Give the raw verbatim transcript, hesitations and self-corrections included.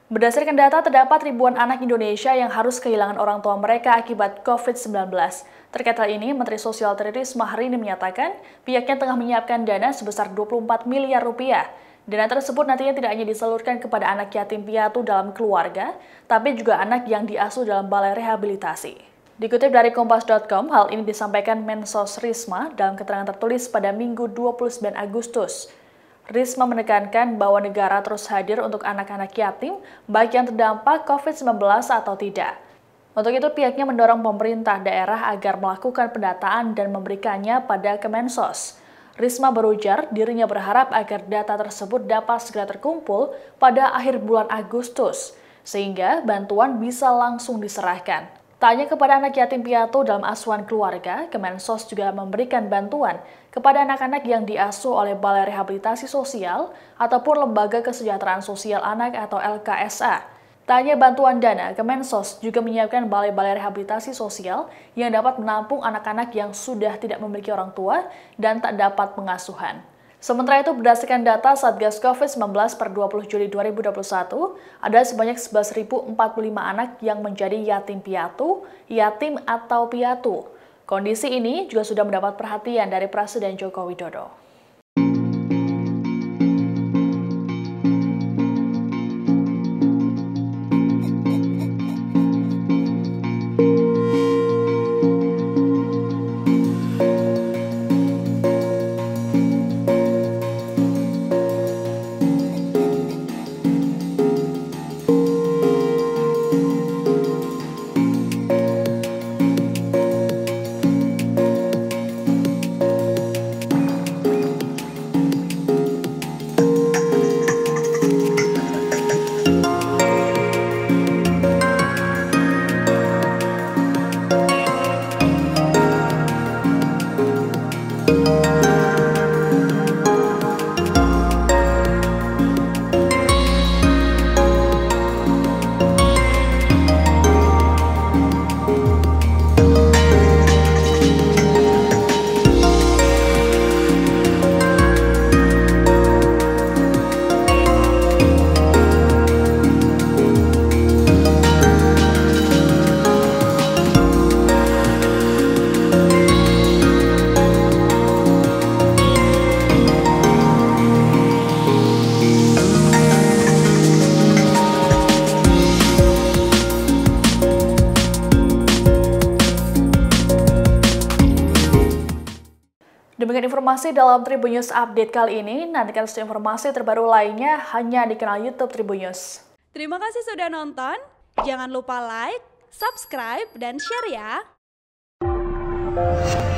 Berdasarkan data, terdapat ribuan anak Indonesia yang harus kehilangan orang tua mereka akibat covid sembilan belas. Terkait hal ini, Menteri Sosial Tri Risma hari ini menyatakan pihaknya tengah menyiapkan dana sebesar dua puluh empat miliar rupiah. Dana tersebut nantinya tidak hanya disalurkan kepada anak yatim piatu dalam keluarga, tapi juga anak yang diasuh dalam balai rehabilitasi. Dikutip dari kompas titik com, hal ini disampaikan Mensos Risma dalam keterangan tertulis pada Minggu dua puluh sembilan Agustus. Risma menekankan bahwa negara terus hadir untuk anak-anak yatim, baik yang terdampak covid sembilan belas atau tidak. Untuk itu, pihaknya mendorong pemerintah daerah agar melakukan pendataan dan memberikannya pada Kemensos. Risma berujar dirinya berharap agar data tersebut dapat segera terkumpul pada akhir bulan Agustus, sehingga bantuan bisa langsung diserahkan. Tak hanya kepada anak yatim piatu dalam asuhan keluarga, Kemensos juga memberikan bantuan kepada anak-anak yang diasuh oleh Balai Rehabilitasi Sosial ataupun Lembaga Kesejahteraan Sosial Anak atau L K S A. Tak hanya bantuan dana, Kemensos juga menyiapkan balai-balai rehabilitasi sosial yang dapat menampung anak-anak yang sudah tidak memiliki orang tua dan tak dapat pengasuhan. Sementara itu, berdasarkan data Satgas covid sembilan belas per dua puluh Juli dua ribu dua puluh satu, ada sebanyak sebelas ribu empat puluh lima anak yang menjadi yatim piatu, yatim atau piatu. Kondisi ini juga sudah mendapat perhatian dari Presiden Joko Widodo. Demikian informasi dalam Tribun News Update kali ini. Nantikan informasi terbaru lainnya hanya di kanal YouTube Tribun News. Terima kasih sudah nonton. Jangan lupa like, subscribe, dan share ya.